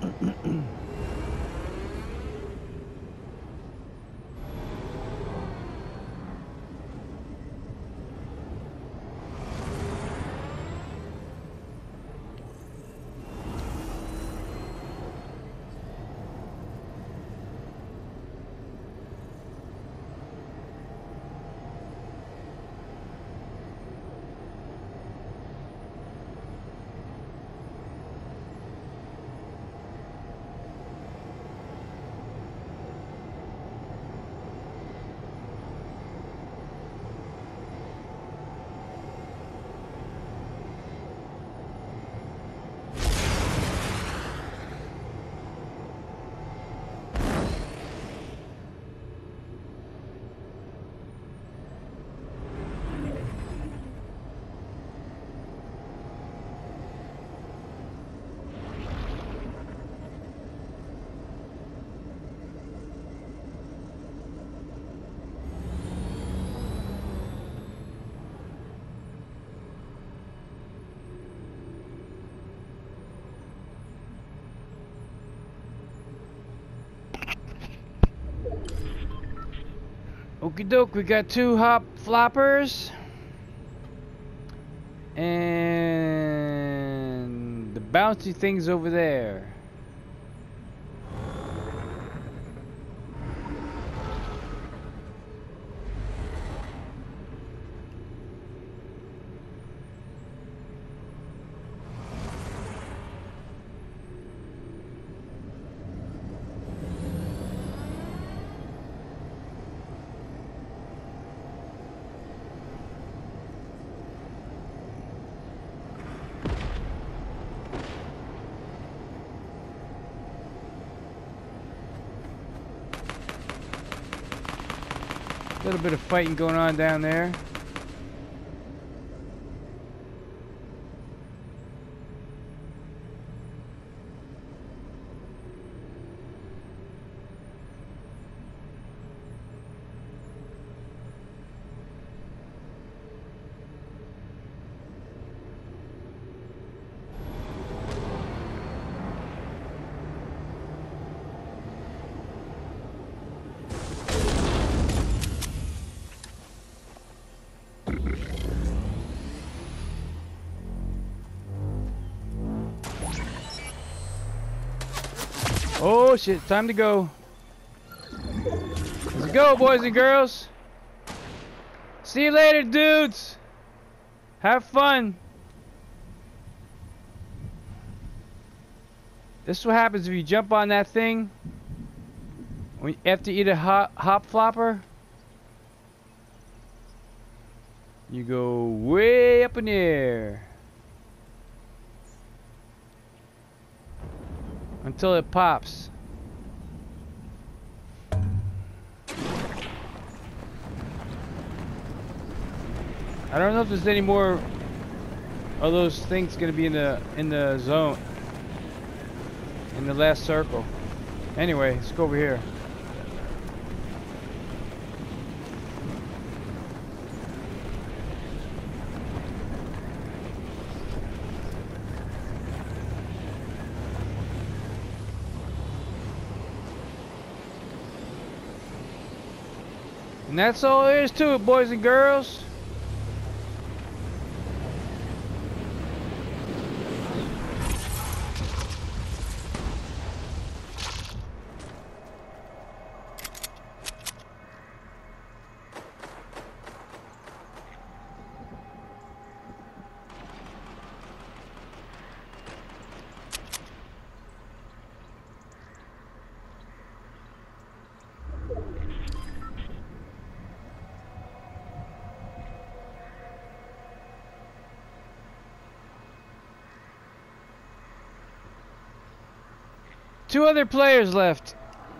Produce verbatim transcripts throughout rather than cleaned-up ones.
Okie doke, we got two hop floppers. And the bouncy thing's over there. A little bit of fighting going on down there. Oh shit, time to go. Let's go, boys and girls. See you later, dudes. Have fun. This is what happens if you jump on that thing when you have to eat a hop, hop flopper. You go way up in the air until it pops. I don't know if there's any more of those things gonna be in the in the zone in the last circle. Anyway, let's go over here. And that's all there is to it, boys and girls. Two other players left.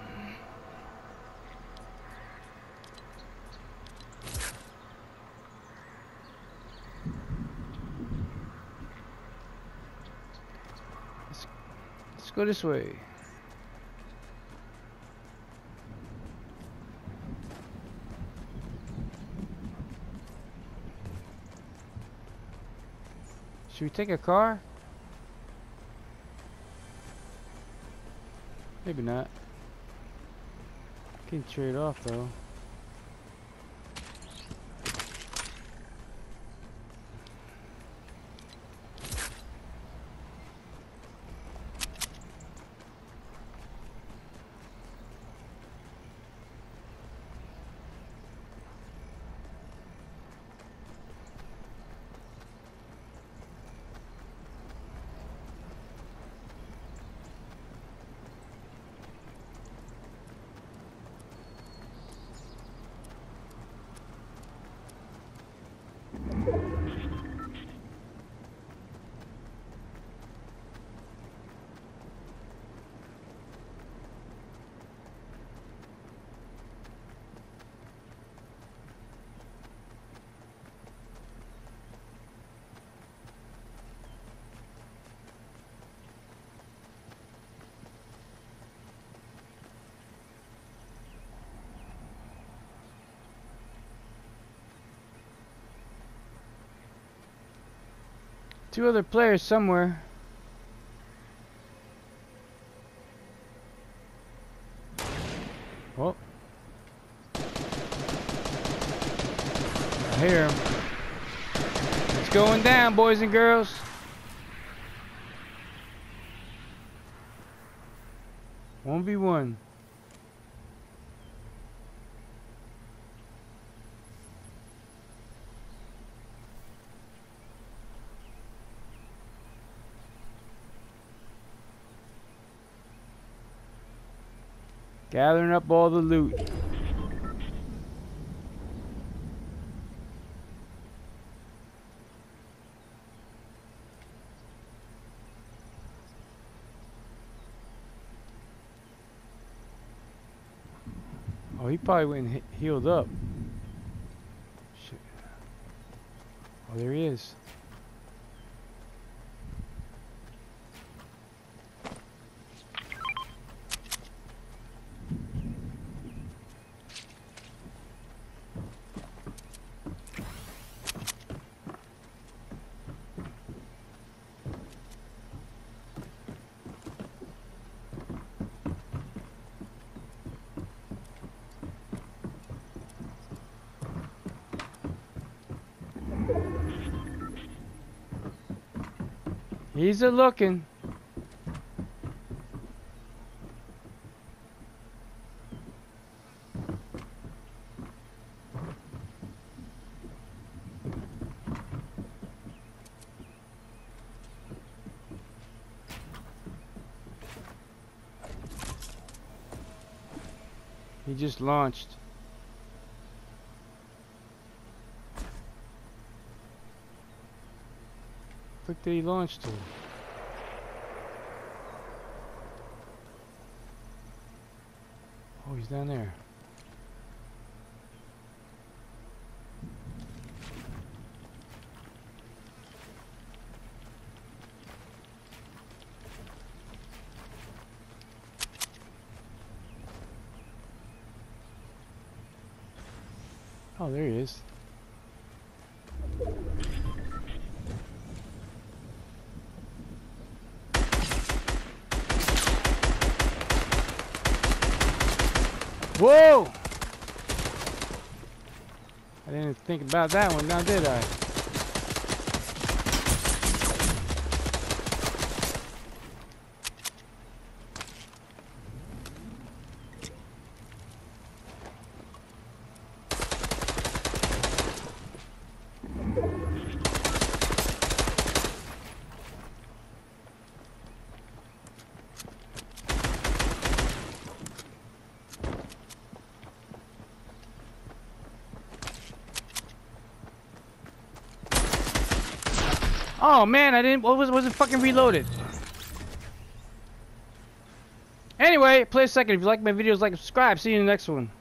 Let's, let's go this way. Should we take a car? Maybe not. Can trade off though. Two other players somewhere. Oh. I hear him. It's going down, boys and girls. one v one. Gathering up all the loot. Oh, he probably went and he healed up. Shit. Oh, there he is. He's a looking. He just launched. Look, did he launch to? Oh, he's down there. Oh, there he is. Whoa! I didn't think about that one, now did I? Oh man, I didn't. What was wasn't fucking reloaded? Anyway, play a second. If you like my videos, like and subscribe. See you in the next one.